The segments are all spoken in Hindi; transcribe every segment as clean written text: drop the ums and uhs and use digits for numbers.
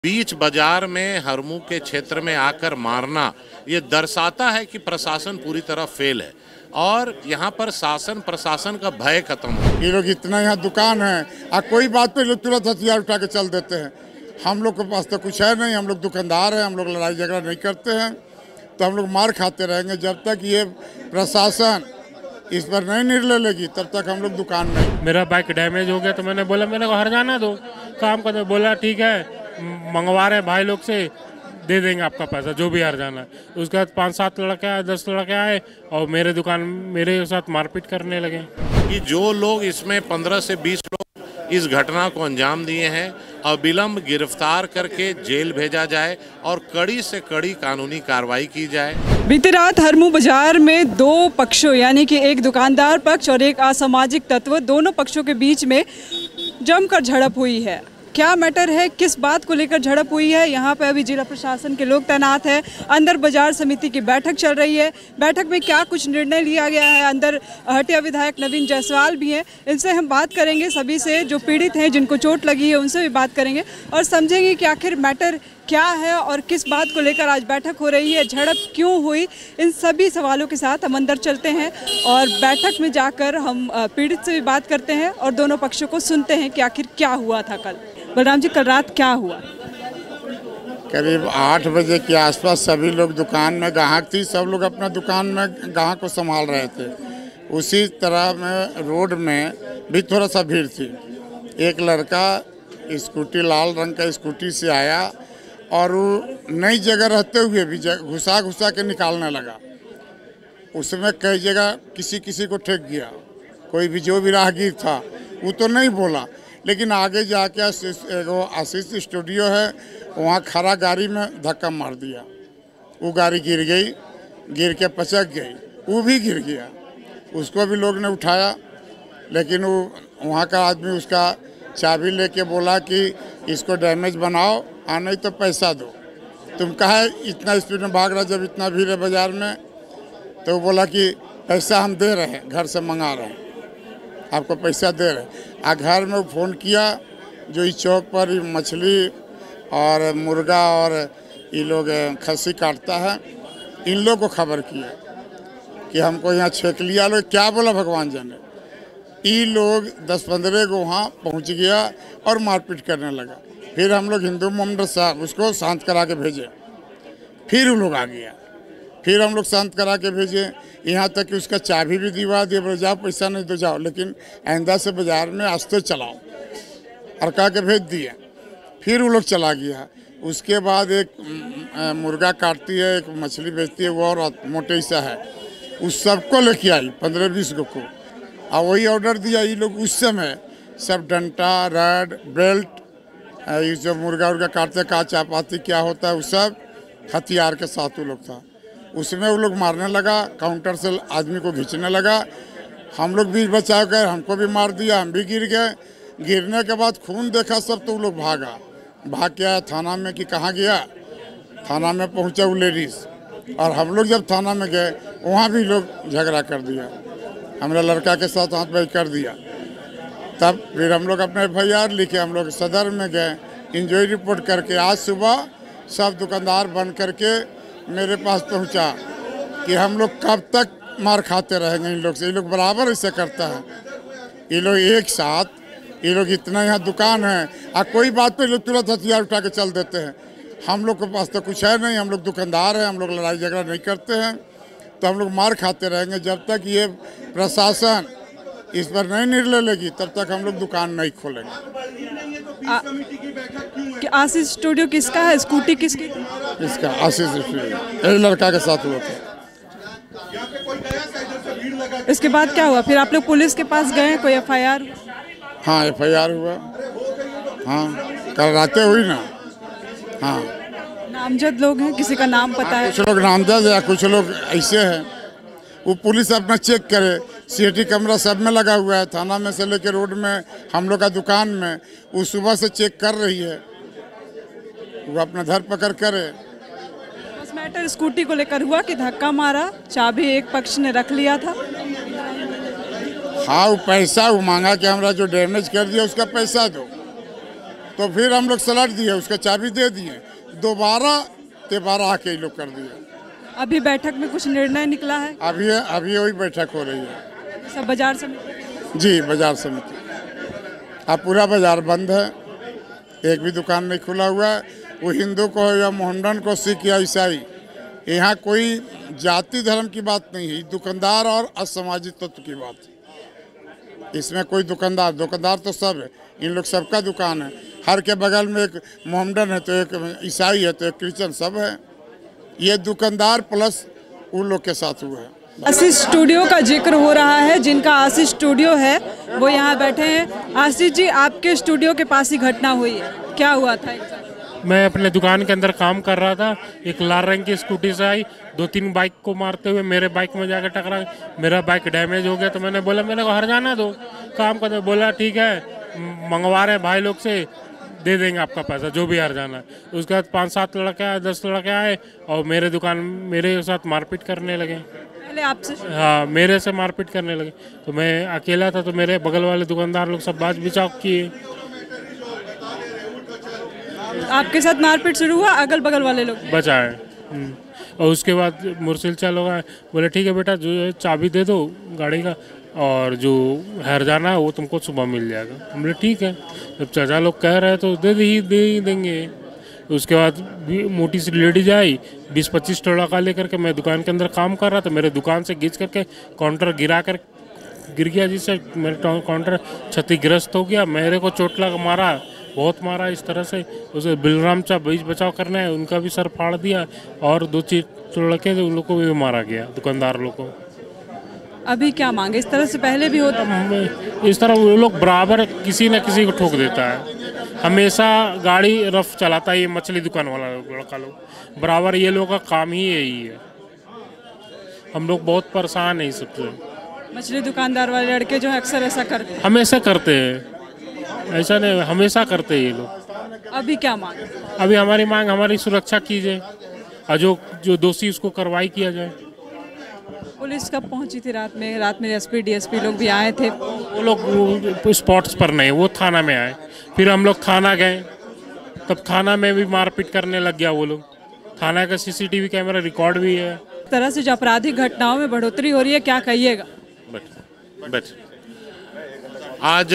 बीच बाजार में हरमू के क्षेत्र में आकर मारना ये दर्शाता है कि प्रशासन पूरी तरह फेल है और यहाँ पर शासन प्रशासन का भय खत्म हो। ये लोग इतना यहाँ दुकान है और कोई बात पे लोग तुरंत हथियार उठा के चल देते हैं। हम लोग के पास तो कुछ है नहीं, हम लोग दुकानदार हैं, हम लोग लड़ाई झगड़ा नहीं करते हैं, तो हम लोग मार खाते रहेंगे जब तक ये प्रशासन इस पर नहीं निर्णय लेगी तब तक हम लोग दुकान में। मेरा बाइक डैमेज हो गया तो मैंने बोला मेरे को हर जाना दो, काम कर दो। बोला ठीक है, मंगवा रहे भाई लोग से, दे देंगे आपका पैसा जो भी हर जाना है। उसके बाद 5-7 लड़के आए, 10 लड़के आए और मेरे साथ मारपीट करने लगे। कि जो लोग इसमें 15 से 20 लोग इस घटना को अंजाम दिए हैं अविलंब गिरफ्तार करके जेल भेजा जाए और कड़ी से कड़ी कानूनी कार्रवाई की जाए। बीती रात हरमू बाजार में दो पक्षों यानी कि एक दुकानदार पक्ष और एक असामाजिक तत्व, दोनों पक्षों के बीच में जमकर झड़प हुई है। क्या मैटर है, किस बात को लेकर झड़प हुई है, यहाँ पे अभी जिला प्रशासन के लोग तैनात हैं। अंदर बाजार समिति की बैठक चल रही है। बैठक में क्या कुछ निर्णय लिया गया है, अंदर हटिया विधायक नवीन जायसवाल भी हैं, इनसे हम बात करेंगे। सभी से जो पीड़ित हैं, जिनको चोट लगी है, उनसे भी बात करेंगे और समझेंगे कि आखिर मैटर क्या है और किस बात को लेकर आज बैठक हो रही है, झड़प क्यों हुई। इन सभी सवालों के साथ हम अंदर चलते हैं और बैठक में जाकर हम पीड़ित से भी बात करते हैं और दोनों पक्षों को सुनते हैं कि आखिर क्या हुआ था कल। बलराम जी, कल रात क्या हुआ? करीब 8 बजे के आसपास सभी लोग दुकान में, ग्राहक थी, सब लोग अपना दुकान में ग्राहक को संभाल रहे थे। उसी तरह में रोड में भी थोड़ा सा भीड़ थी। एक लड़का स्कूटी, लाल रंग का स्कूटी से आया और वो नई जगह रहते हुए भी घुसा के निकालने लगा। उसमें कई जगह किसी को ठेक गया। कोई भी जो भी राहगीर था वो तो नहीं बोला, लेकिन आगे जाके आशीष स्टूडियो है, वहाँ खड़ा गाड़ी में धक्का मार दिया। वो गाड़ी गिर गई, गिर के पचक गई, वो भी गिर गया। उसको भी लोग ने उठाया, लेकिन वो वहाँ का आदमी उसका चाबी लेके बोला कि इसको डैमेज बनाओ और नहीं तो पैसा दो। तुम कहा इतना स्पीड में भाग रहा, जब इतना भीड़ है बाजार में। तो वो बोला कि पैसा हम दे रहे हैं, घर से मंगा रहे हैं, आपको पैसा दे रहे हैं। घर में फ़ोन किया, जो इस चौक पर मछली और मुर्गा और ये लोग खस्सी काटता है, इन लोग को खबर किया कि हमको यहाँ छेक लिया। लोग क्या बोला भगवान जाने। ये लोग 10-15 को वहाँ पहुँच गया और मारपीट करने लगा। फिर हम लोग हिंदू मोहम्मद साहब उसको शांत करा के भेजे। फिर वो लोग आ गया, फिर हम लोग शांत करा के भेजे। यहाँ तक कि उसका चाबी भी दिवा दिया, बोले जाओ पैसा नहीं तो जाओ, लेकिन आइंदा से बाजार में आस्ते चलाओ, और कहा के भेज दिए। फिर वो लोग चला गया। उसके बाद एक मुर्गा काटती है, एक मछली बेचती है, वो और मोटे सा है, उस सबको लेके आई 15-20 को और वही ऑर्डर दिया। ये लोग उस समय सब डंटा, रड, बेल्ट, ये जो मुर्गा काटते का चापाती क्या होता है, वो सब हथियार के साथ वो लोग था। उसमें वो लोग मारने लगा, काउंटर से आदमी को खींचने लगा। हम लोग भी बचा कर, हमको भी मार दिया, हम भी गिर गए। गिरने के बाद खून देखा सब, तो वो लोग भाग के आया थाना में। कि कहाँ गया? थाना में पहुँचा वो लेडीज़। और हम लोग जब थाना में गए, वहाँ भी लोग झगड़ा कर दिया, हमारा लड़का के साथ हाथ बाई कर दिया। तब फिर हम लोग अपने FIR लिखे, हम लोग सदर में गए, इंजरी रिपोर्ट करके। आज सुबह सब दुकानदार बंद करके मेरे पास पहुंचा कि हम लोग कब तक मार खाते रहेंगे इन लोग से। ये लोग बराबर ऐसे करता है। ये लोग एक साथ, ये लोग इतना यहाँ दुकान है और कोई बात पे लोग तुरंत हथियार उठा के चल देते हैं। हम लोग के पास तो कुछ है नहीं, हम लोग दुकानदार हैं, हम लोग लड़ाई झगड़ा नहीं करते हैं, तो हम लोग मार खाते रहेंगे जब तक ये प्रशासन इस पर नहीं निर्णय लेगी तब तक हम लोग दुकान नहीं खोलेंगे। आशीष स्टूडियो किसका है? स्कूटी किसकी? इसका आशीष स्टूडियो, एक लड़का के साथ हुआ था। इसके बाद क्या हुआ? फिर आप लोग पुलिस के पास गए, कोई FIR? हाँ, FIR हुआ। हाँ, कल रातें हुई ना। हाँ, नामजद लोग हैं, किसी का नाम पता है? कुछ लोग नामजद है, कुछ लोग ऐसे हैं। वो पुलिस अपना चेक करे, CCTV कैमरा सब में लगा हुआ है, थाना में से लेकर रोड में, हम लोग का दुकान में। वो सुबह से चेक कर रही है, वो अपना धरपकड़ करे। बस मैटर स्कूटी को लेकर हुआ कि धक्का मारा, चाबी एक पक्ष ने रख लिया था? हाँ, वो पैसा वो मांगा कि हमारा जो डैमेज कर दिया उसका पैसा दो। तो फिर हम लोग सलट दिए, उसका चाबी दे दिए, दोबारा आके ये लोग कर दिए। अभी बैठक में कुछ निर्णय निकला है? अभी वही बैठक हो रही है। सब बाजार समिति? जी, बाजार समिति। अब पूरा बाजार बंद है, एक भी दुकान नहीं खुला हुआ है। वो हिंदू को या मोहम्मदन को, सिख या ईसाई, यहाँ कोई जाति धर्म की बात नहीं है, दुकानदार और असामाजिक तत्व की बात है। इसमें कोई दुकानदार तो सब है, इन लोग सबका दुकान है। हर के बगल में एक मोहम्मदन है तो एक ईसाई है तो एक क्रिश्चियन, सब है। ये दुकानदार प्लस उन लोग के साथ हुआ है। आशीष स्टूडियो का जिक्र हो रहा है, जिनका आशीष स्टूडियो है वो यहाँ बैठे हैं। आशीष जी, आपके स्टूडियो के पास ही घटना हुई है, क्या हुआ था? मैं अपने दुकान के अंदर काम कर रहा था, एक लाल रंग की स्कूटी से आई, 2-3 बाइक को मारते हुए मेरे बाइक में जाकर टकरा। मेरा बाइक डैमेज हो गया तो मैंने बोला मेरे को हर्जाना दो, काम कर दो। बोला ठीक है, मंगवा रहे भाई लोग से, दे देंगे आपका पैसा जो भी हर्जाना है। उसके बाद 5-7 लड़के आए, 10 लड़के आए और मेरे साथ मारपीट करने लगे। पहले आपसे? हाँ, मेरे से मारपीट करने लगे। तो मैं अकेला था तो मेरे बगल वाले दुकानदार लोग सब बाज बिचाव किए। आपके साथ मारपीट शुरू हुआ, अगल बगल वाले लोग बचाए। और उसके बाद मुरसिलचा लोग आए, बोले ठीक है बेटा, जो चाबी दे दो गाड़ी का और जो हर्जाना है वो तुमको सुबह मिल जाएगा। हम बोले ठीक है, जब चाचा लोग कह रहे हैं तो दे ही देंगे। उसके बाद मोटी सी लेडीज आई, 20-25 टोला लेकर के। मैं दुकान के अंदर काम कर रहा था, मेरे दुकान से घिंच करके काउंटर गिर गया, जिससे मेरा काउंटर क्षतिग्रस्त हो गया। मेरे को चोट मारा, बहुत मारा इस तरह से। उसे बिलराम चा बीच बचाव करना है, उनका भी सर फाड़ दिया और 2-3 लड़के थे, उन लोग को भी मारा गया, दुकानदार लोग को। अभी क्या मांगे? इस तरह से पहले भी होता है? इस तरह वो लोग बराबर किसी न किसी को ठोक देता है। हमेशा गाड़ी रफ चलाता है ये मछली दुकान वाला लड़का लोग, बराबर ये लोगों का काम ही यही है। हम लोग बहुत परेशान हैं इस सबसे। मछली दुकानदार वाले लड़के जो है अक्सर ऐसा करते हैं? हमेशा करते हैं, ऐसा नहीं, हमेशा करते हैं ये लोग। अभी क्या मांग? अभी हमारी मांग, हमारी सुरक्षा कीजिए और जो दोषी उसको कार्रवाई किया जाए। पुलिस कब पहुंची थी रात में? रात में एसपी डीएसपी लोग भी आए थे? वो लोग स्पॉट्स पर नहीं, वो थाना में आए। फिर हम लोग थाना गए, तब थाना में भी मारपीट करने लग गया वो लोग। थाना का सीसीटीवी कैमरा रिकॉर्ड भी है। इस तरह से जो आपराधिक घटनाओं में बढ़ोतरी हो रही है, क्या कहिएगा? आज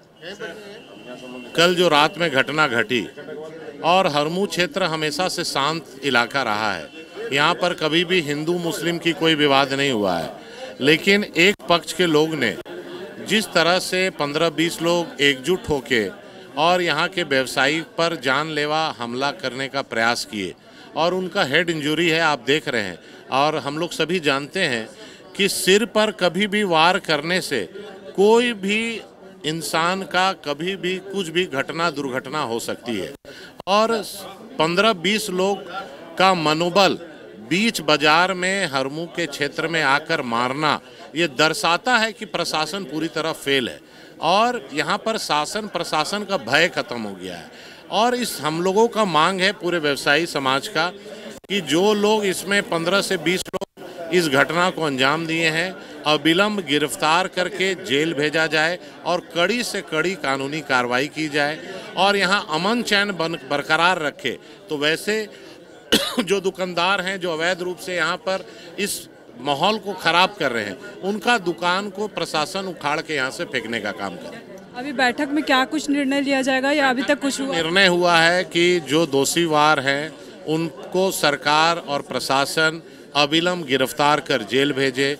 कल जो रात में घटना घटी, और हरमू क्षेत्र हमेशा से शांत इलाका रहा है, यहाँ पर कभी भी हिंदू मुस्लिम की कोई विवाद नहीं हुआ है। लेकिन एक पक्ष के लोग ने जिस तरह से 15-20 लोग एकजुट होके और यहाँ के व्यवसायी पर जानलेवा हमला करने का प्रयास किए, और उनका हेड इंजरी है, आप देख रहे हैं। और हम लोग सभी जानते हैं कि सिर पर कभी भी वार करने से कोई भी इंसान का कभी भी कुछ भी दुर्घटना हो सकती है। और 15-20 लोग का मनोबल बीच बाजार में हरमू के क्षेत्र में आकर मारना, ये दर्शाता है कि प्रशासन पूरी तरह फेल है और यहाँ पर शासन प्रशासन का भय खत्म हो गया है। और इस हम लोगों का मांग है पूरे व्यवसायी समाज का कि जो लोग इसमें 15 से 20 लोग इस घटना को अंजाम दिए हैं, अविलंब गिरफ्तार करके जेल भेजा जाए और कड़ी से कड़ी कानूनी कार्रवाई की जाए और यहाँ अमन चैन बरकरार रखे। तो वैसे जो दुकानदार हैं जो अवैध रूप से यहाँ पर इस माहौल को खराब कर रहे हैं, उनका दुकान को प्रशासन उखाड़ के यहाँ से फेंकने का काम करे। अभी बैठक में क्या कुछ निर्णय लिया जाएगा या अभी तक कुछ हुआ? निर्णय हुआ है कि जो दोषीवार हैं उनको सरकार और प्रशासन अविलंब गिरफ्तार कर जेल भेजे,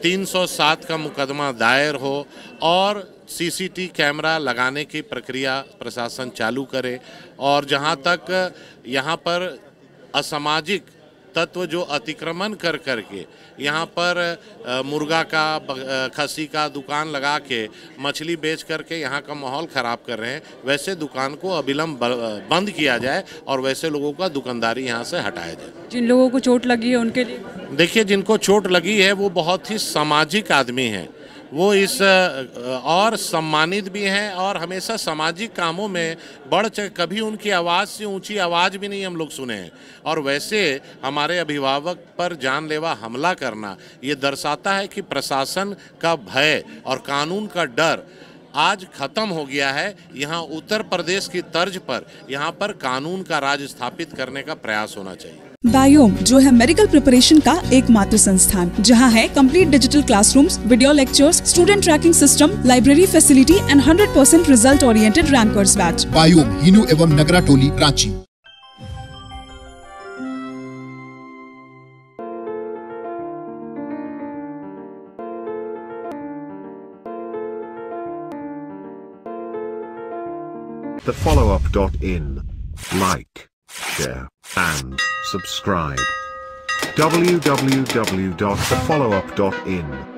307 का मुकदमा दायर हो और सीसीटीवी कैमरा लगाने की प्रक्रिया प्रशासन चालू करे। और जहां तक यहाँ पर असामाजिक तत्व जो अतिक्रमण कर करके यहाँ पर मुर्गा का खसी का दुकान लगा के मछली बेच करके यहाँ का माहौल ख़राब कर रहे हैं, वैसे दुकान को अविलंब बंद किया जाए और वैसे लोगों का दुकानदारी यहाँ से हटाया जाए। जिन लोगों को चोट लगी है उनके लिए देखिए, जिनको चोट लगी है वो बहुत ही सामाजिक आदमी हैं, वो इस और सम्मानित भी हैं और हमेशा सामाजिक कामों में बढ़ चढ़, कभी उनकी आवाज़ से ऊंची आवाज़ भी नहीं हम लोग सुने हैं। और वैसे हमारे अभिभावक पर जानलेवा हमला करना ये दर्शाता है कि प्रशासन का भय और कानून का डर आज खत्म हो गया है। यहाँ उत्तर प्रदेश की तर्ज पर यहाँ पर कानून का राज स्थापित करने का प्रयास होना चाहिए। बायोम जो है मेडिकल प्रिपरेशन का एकमात्र संस्थान जहां है complete digital classrooms, video lectures, student tracking system, library facility and 100% result oriented rankers batch. बायोम हिनू एवं नगरा टोली, Ranchi. TheFollowUp.in. Like, share, and subscribe. www.thefollowup.in